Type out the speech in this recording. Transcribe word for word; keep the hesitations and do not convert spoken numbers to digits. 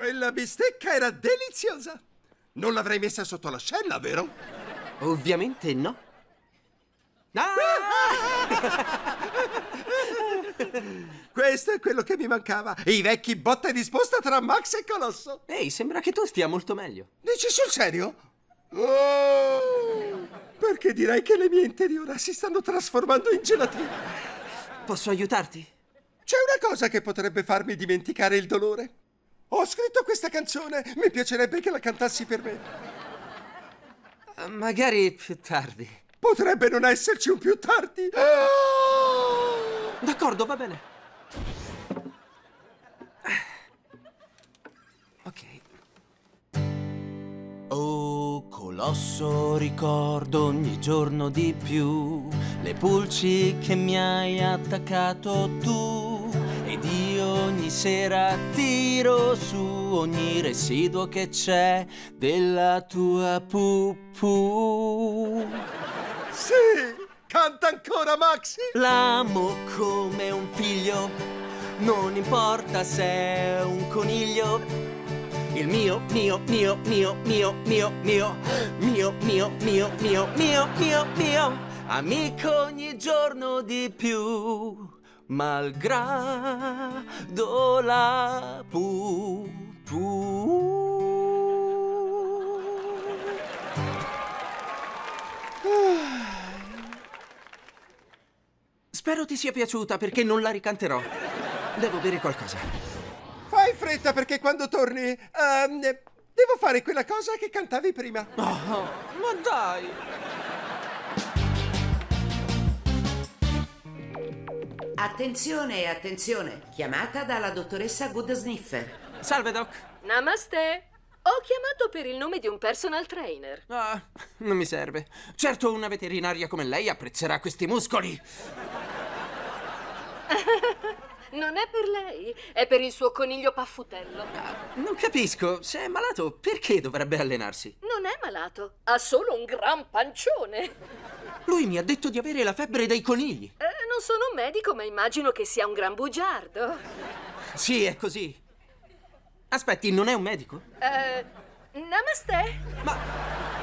Quella bistecca era deliziosa. Non l'avrei messa sotto l'ascella, vero? Ovviamente no. Ah! Questo è quello che mi mancava. I vecchi botta e risposta tra Max e Colosso. Ehi, sembra che tu stia molto meglio. Dici sul serio? Oh! Perché direi che le mie interiora si stanno trasformando in gelatina. Posso aiutarti? C'è una cosa che potrebbe farmi dimenticare il dolore. Ho scritto questa canzone. Mi piacerebbe che la cantassi per me. Uh, magari più tardi. Potrebbe non esserci un più tardi. Oh! D'accordo, va bene. Ok. Oh, Colosso, ricordo ogni giorno di più le pulci che mi hai attaccato tu, ed io ogni sera tiro su ogni residuo che c'è della tua pupù. Sì, canta ancora, Maxi. L'amo come un figlio, non importa se è un coniglio. Il mio, mio, mio, mio, mio, mio, mio, mio, mio, mio, mio, mio, mio, mio, amico ogni giorno di più, malgrado la pupù. Spero ti sia piaciuta, perché non la ricanterò. Devo bere qualcosa. Fai fretta, perché quando torni ehm, devo fare quella cosa che cantavi prima. Oh, ma dai! Attenzione, attenzione. Chiamata dalla dottoressa Good Sniffer. Salve, Doc. Namaste. Ho chiamato per il nome di un personal trainer. Ah, non mi serve. Certo, una veterinaria come lei apprezzerà questi muscoli. Non è per lei, è per il suo coniglio paffutello. Ah, non capisco. Se è malato, perché dovrebbe allenarsi? Non è malato, ha solo un gran pancione. Lui mi ha detto di avere la febbre dei conigli. Eh, non sono un medico, ma immagino che sia un gran bugiardo. Sì, è così. Aspetti, non è un medico? Eh, namaste. Ma